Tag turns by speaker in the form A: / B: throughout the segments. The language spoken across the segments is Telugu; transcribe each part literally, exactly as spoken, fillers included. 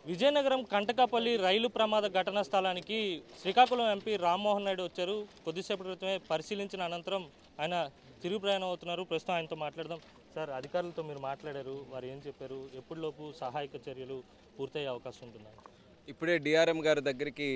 A: విజయనగరం కంటకాపల్లి రైలు ప్రమాద ఘటనా స్థలానికి శ్రీకాకుళం ఎంపీ రామ్మోహన్ నాయుడు వచ్చారు. కొద్దిసేపటి క్రితమే పరిశీలించిన అనంతరం ఆయన తిరుగు ప్రయాణం అవుతున్నారు. ప్రస్తుతం ఆయనతో మాట్లాడదాం. సార్, అధికారులతో మీరు మాట్లాడారు, వారు ఏం చెప్పారు? ఎప్పటిలోపు సహాయక చర్యలు పూర్తయ్యే అవకాశం ఉంటున్నాయి?
B: ఇప్పుడే డిఆర్ఎం గారి దగ్గరికి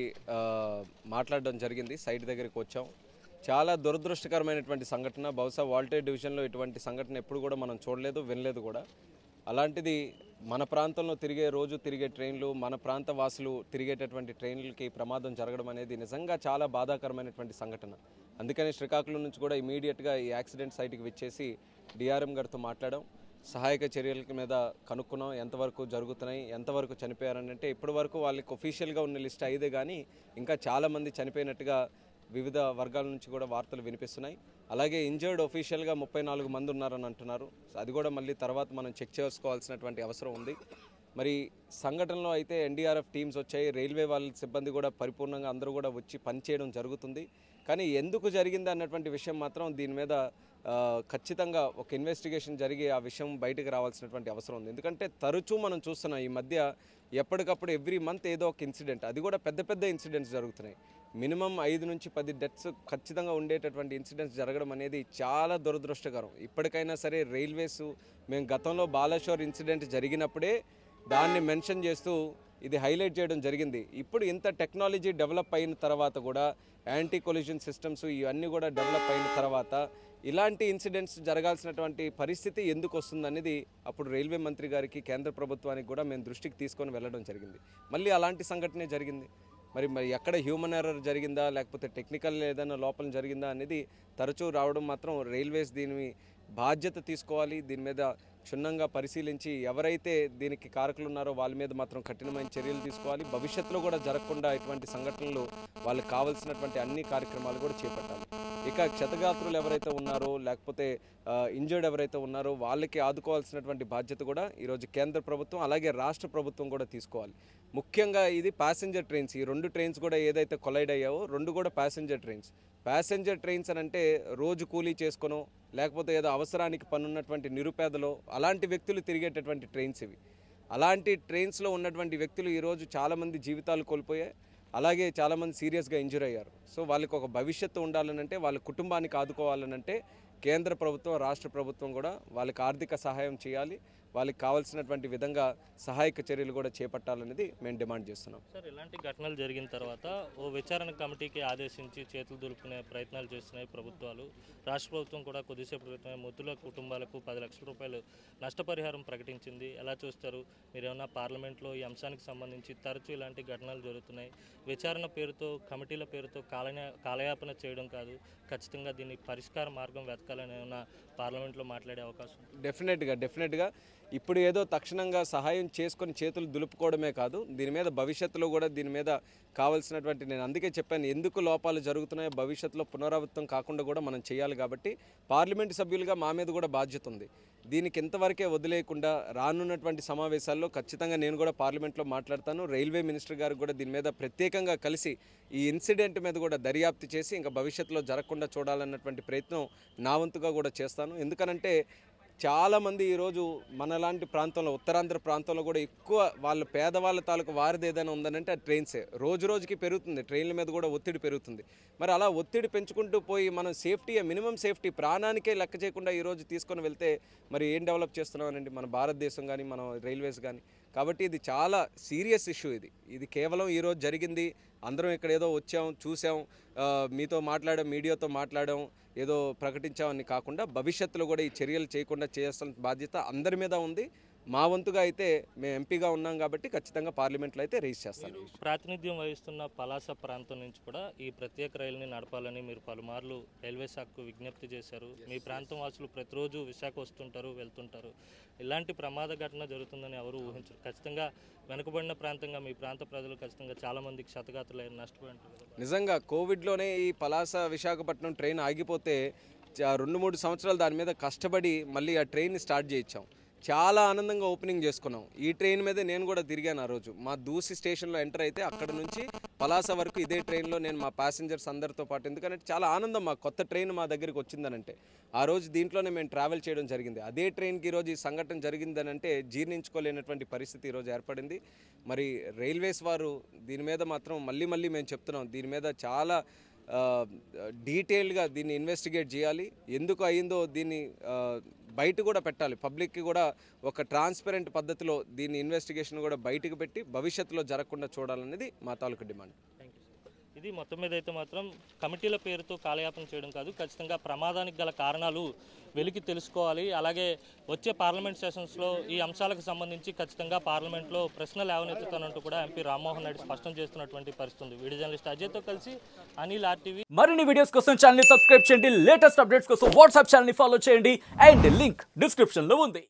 B: మాట్లాడడం జరిగింది. సైట్ దగ్గరికి వచ్చాం. చాలా దురదృష్టకరమైనటువంటి సంఘటన. బహుశా వాల్టేర్ డివిజన్లో ఇటువంటి సంఘటన ఎప్పుడు కూడా మనం చూడలేదు, వినలేదు కూడా. అలాంటిది మన ప్రాంతంలో తిరిగే రోజు తిరిగే ట్రైన్లు, మన ప్రాంత వాసులు తిరిగేటటువంటి ట్రైన్లకి ప్రమాదం జరగడం అనేది నిజంగా చాలా బాధాకరమైనటువంటి సంఘటన. అందుకని శ్రీకాకుళం నుంచి కూడా ఇమీడియట్గా ఈ యాక్సిడెంట్ సైట్కి విచ్చేసి డిఆర్ఎం గారితో మాట్లాడాం. సహాయక చర్యల మీద కనుక్కున్నాం, ఎంతవరకు జరుగుతున్నాయి, ఎంతవరకు చనిపోయారని. అంటే ఇప్పటి వరకు వాళ్ళకి ఒఫీషియల్గా ఉన్న లిస్ట్ ఐదే కానీ ఇంకా చాలామంది చనిపోయినట్టుగా వివిధ వర్గాల నుంచి కూడా వార్తలు వినిపిస్తున్నాయి. అలాగే ఇంజర్డ్ ఒఫీషియల్గా ముప్పై నాలుగు మంది ఉన్నారని అంటున్నారు. అది కూడా మళ్ళీ తర్వాత మనం చెక్ చేసుకోవాల్సినటువంటి అవసరం ఉంది. మరి సంఘటనలో అయితే ఎన్డీఆర్ఎఫ్ టీమ్స్ వచ్చాయి, రైల్వే వాళ్ళ సిబ్బంది కూడా పరిపూర్ణంగా అందరూ కూడా వచ్చి పనిచేయడం జరుగుతుంది. కానీ ఎందుకు జరిగింది అన్నటువంటి విషయం మాత్రం దీని మీద ఖచ్చితంగా ఒక ఇన్వెస్టిగేషన్ జరిగి ఆ విషయం బయటకు రావాల్సినటువంటి అవసరం ఉంది. ఎందుకంటే తరచూ మనం చూస్తున్నాం ఈ మధ్య ఎప్పటికప్పుడు ఎవ్రీ మంత్ ఏదో ఒక ఇన్సిడెంట్, అది కూడా పెద్ద పెద్ద ఇన్సిడెంట్స్ జరుగుతున్నాయి. మినిమం ఐదు నుంచి పది డెత్స్ ఖచ్చితంగా ఉండేటటువంటి ఇన్సిడెంట్స్ జరగడం అనేది చాలా దురదృష్టకరం. ఇప్పటికైనా సరే రైల్వేస్, మేము గతంలో బాలేశ్వర్ ఇన్సిడెంట్ జరిగినప్పుడే దాన్ని మెన్షన్ చేస్తూ ఇది హైలైట్ చేయడం జరిగింది. ఇప్పుడు ఇంత టెక్నాలజీ డెవలప్ అయిన తర్వాత కూడా, యాంటీ కొలిజన్ సిస్టమ్స్ ఇవన్నీ కూడా డెవలప్ అయిన తర్వాత ఇలాంటి ఇన్సిడెంట్స్ జరగాల్సినటువంటి పరిస్థితి ఎందుకు వస్తుందనేది అప్పుడు రైల్వే మంత్రి గారికి, కేంద్ర ప్రభుత్వానికి కూడా మేము దృష్టికి తీసుకొని వెళ్ళడం జరిగింది. మళ్ళీ అలాంటి సంఘటనే జరిగింది. మరి మరి ఎక్కడ హ్యూమన్ ఎర్రర్ జరిగిందా, లేకపోతే టెక్నికల్ ఏదైనా లోపం జరిగిందా అనేది తరచూ రావడం మాత్రం రైల్వేస్ దీని బాధ్యత తీసుకోవాలి. దీని మీద క్షుణ్ణంగా పరిశీలించి ఎవరైతే దీనికి కారకులు ఉన్నారో వాళ్ళ మీద మాత్రం కఠినమైన చర్యలు తీసుకోవాలి. భవిష్యత్తులో కూడా జరగకుండా ఇటువంటి సంఘటనలు వాళ్ళకి కావాల్సినటువంటి అన్ని కార్యక్రమాలు కూడా చేపట్టాలి. ఇక క్షతగాత్రులు ఎవరైతే ఉన్నారో, లేకపోతే ఇంజర్డ్ ఎవరైతే ఉన్నారో వాళ్ళకి ఆదుకోవాల్సినటువంటి బాధ్యత కూడా ఈరోజు కేంద్ర ప్రభుత్వం అలాగే రాష్ట్ర ప్రభుత్వం కూడా తీసుకోవాలి. ముఖ్యంగా ఇది ప్యాసింజర్ ట్రైన్స్. ఈ రెండు ట్రైన్స్ కూడా ఏదైతే కొలైడ్ అయ్యావో రెండు కూడా ప్యాసింజర్ ట్రైన్స్. ప్యాసింజర్ ట్రైన్స్ అని అంటే రోజు కూలీ చేసుకోనో, లేకపోతే ఏదో అవసరానికి పనున్నటువంటి నిరుపేదలో అలాంటి వ్యక్తులు తిరిగేటటువంటి ట్రైన్స్ ఇవి. అలాంటి ట్రైన్స్లో ఉన్నటువంటి వ్యక్తులు ఈరోజు చాలామంది జీవితాలు కోల్పోయాయి, అలాగే చాలామంది సీరియస్గా ఇంజూర్ అయ్యారు. సో వాళ్ళకి ఒక భవిష్యత్తు ఉండాలనంటే, వాళ్ళ కుటుంబానికి ఆదుకోవాలనంటే కేంద్ర ప్రభుత్వం, రాష్ట్ర ప్రభుత్వం కూడా వాళ్ళకి ఆర్థిక సహాయం చేయాలి. వాళ్ళకి కావాల్సినటువంటి విధంగా సహాయక చర్యలు కూడా చేపట్టాలనేది మేము డిమాండ్ చేస్తున్నాం.
A: సార్, ఇలాంటి ఘటనలు జరిగిన తర్వాత ఓ విచారణ కమిటీకి ఆదేశించి చేతులు దులుపుకునే ప్రయత్నాలు చేస్తున్నాయి ప్రభుత్వాలు. రాష్ట్ర ప్రభుత్వం కూడా కొద్దిసేపు క్రితమే మృతుల కుటుంబాలకు పది లక్షల రూపాయలు నష్టపరిహారం ప్రకటించింది. ఎలా చూస్తారు? మీరేమన్నా పార్లమెంట్లో ఈ అంశానికి సంబంధించి తరచూ ఇలాంటి ఘటనలు జరుగుతున్నాయి, విచారణ పేరుతో, కమిటీల పేరుతో కాలయ కాలయాపన చేయడం కాదు, ఖచ్చితంగా దీన్ని పరిష్కార మార్గం వెతకాలని ఏమన్నా పార్లమెంట్లో మాట్లాడే అవకాశం?
B: డెఫినెట్గా డెఫినెట్గా ఇప్పుడు ఏదో తక్షణంగా సహాయం చేసుకొని చేతులు దులుపుకోవడమే కాదు, దీని మీద భవిష్యత్తులో కూడా దీని మీద కావాల్సినటువంటి, నేను అందుకే చెప్పాను ఎందుకు లోపాలు జరుగుతున్నాయో భవిష్యత్తులో పునరావృతం కాకుండా కూడా మనం చేయాలి. కాబట్టి పార్లమెంటు సభ్యులుగా మా మీద కూడా బాధ్యత ఉంది. దీనికి ఇంతవరకే వదిలేయకుండా రానున్నటువంటి సమావేశాల్లో ఖచ్చితంగా నేను కూడా పార్లమెంట్లో మాట్లాడతాను. రైల్వే మినిస్టర్ గారు కూడా దీని మీద ప్రత్యేకంగా కలిసి ఈ ఇన్సిడెంట్ మీద కూడా దర్యాప్తు చేసి ఇంకా భవిష్యత్తులో జరగకుండా చూడాలన్నటువంటి ప్రయత్నం నా వంతుగా కూడా చేస్తాను. ఎందుకనంటే చాలామంది ఈరోజు మనలాంటి ప్రాంతంలో, ఉత్తరాంధ్ర ప్రాంతంలో కూడా ఎక్కువ వాళ్ళ పేదవాళ్ళ తాలూకు వారిది ఏదైనా ఉందనంటే ఆ ట్రైన్సే. రోజు రోజుకి పెరుగుతుంది, ట్రైన్ల మీద కూడా ఒత్తిడి పెరుగుతుంది. మరి అలా ఒత్తిడి పెంచుకుంటూ పోయి మనం సేఫ్టీ, మినిమం సేఫ్టీ ప్రాణానికే లెక్క చేయకుండా ఈరోజు తీసుకొని వెళ్తే మరి ఏం డెవలప్ చేస్తున్నామనండి మన భారతదేశం కానీ, మన రైల్వేస్ కానీ. కాబట్టి ఇది చాలా సీరియస్ ఇష్యూ. ఇది ఇది కేవలం ఈరోజు జరిగింది, అందరం ఇక్కడ ఏదో వచ్చాం, చూసాం, మీతో మాట్లాడాం, మీడియాతో మాట్లాడాం, ఏదో ప్రకటించామని కాకుండా భవిష్యత్తులో కూడా ఈ చర్యలు చేయకుండా చేయాల్సిన బాధ్యత అందరి మీద ఉంది. మా వంతుగా అయితే మేము ఎంపీగా ఉన్నాం కాబట్టి ఖచ్చితంగా పార్లమెంట్లో అయితే రైజ్ చేస్తాను.
A: ప్రాతినిధ్యం వహిస్తున్న పలాస ప్రాంతం నుంచి కూడా ఈ ప్రత్యేక రైలుని నడపాలని మీరు పలుమార్లు రైల్వే శాఖకు విజ్ఞప్తి చేశారు. మీ ప్రాంతం వాసులు ప్రతిరోజు విశాఖ వస్తుంటారు, వెళ్తుంటారు. ఇలాంటి ప్రమాద ఘటన జరుగుతుందని ఎవరు ఊహించరు. ఖచ్చితంగా వెనుకబడిన ప్రాంతంగా మీ ప్రాంత ప్రజలు ఖచ్చితంగా చాలామంది క్షతగాత్రులు నష్టపోయి ఉంటారు.
B: నిజంగా కోవిడ్లోనే ఈ పలాస విశాఖపట్నం ట్రైన్ ఆగిపోతే రెండు మూడు సంవత్సరాలు దాని మీద కష్టపడి మళ్ళీ ఆ ట్రైన్ని స్టార్ట్ చేయించాం. చాలా ఆనందంగా ఓపెనింగ్ చేసుకున్నాం. ఈ ట్రైన్ మీద నేను కూడా తిరిగాను. ఆ రోజు మా దూసి స్టేషన్లో ఎంటర్ అయితే అక్కడ నుంచి పలాస వరకు ఇదే ట్రైన్లో నేను మా ప్యాసింజర్స్ అందరితో పాటు, ఎందుకంటే చాలా ఆనందం మా కొత్త ట్రైన్ మా దగ్గరికి వచ్చిందనంటే. ఆ రోజు దీంట్లోనే మేము ట్రావెల్ చేయడం జరిగింది. అదే ట్రైన్కి ఈరోజు ఈ సంఘటన జరిగిందనంటే జీర్ణించుకోలేనటువంటి పరిస్థితి ఈరోజు ఏర్పడింది. మరి రైల్వేస్ వారు దీని మీద మాత్రం మళ్ళీ మళ్ళీ మేము చెప్తున్నాం, దీని మీద చాలా డీటెయిల్గా దీన్ని ఇన్వెస్టిగేట్ చేయాలి. ఎందుకు అయిందో దీన్ని బయట కూడా పెట్టాలి, పబ్లిక్కి కూడా ఒక ట్రాన్స్పరెంట్ పద్ధతిలో దీన్ని ఇన్వెస్టిగేషన్ కూడా బయటకు పెట్టి భవిష్యత్తులో జరగకుండా చూడాలనేది మా తాలూకు డిమాండ్.
A: ఇది మొత్తం మీద అయితే మాత్రం కమిటీల పేరుతో కాలయాపన చేయడం కాదు, ఖచ్చితంగా ప్రమాదానికి గల కారణాలు వెలికి తెలుసుకోవాలి. అలాగే వచ్చే పార్లమెంట్ సెషన్స్లో ఈ అంశాలకు సంబంధించి ఖచ్చితంగా పార్లమెంట్లో ప్రశ్నలు లేవనెత్తుతానంటూ కూడా ఎంపీ రామ్మోహన్ రెడ్డి స్పష్టం చేస్తున్నటువంటి పరిస్థితి ఉంది. వీడియో జర్నలిస్ట్ అజయ్తో కలిసి అనిల్ ఆర్టీవీ.
C: మరిన్ని వీడియోస్ కోసం ఛానల్ ని సబ్స్క్రైబ్ చేయండి, లేటెస్ట్ అప్డేట్స్ కోసం వాట్సాప్ ఛానల్ ని ఫాలో చేయండి అండ్ లింక్ డిస్క్రిప్షన్ లో ఉంది.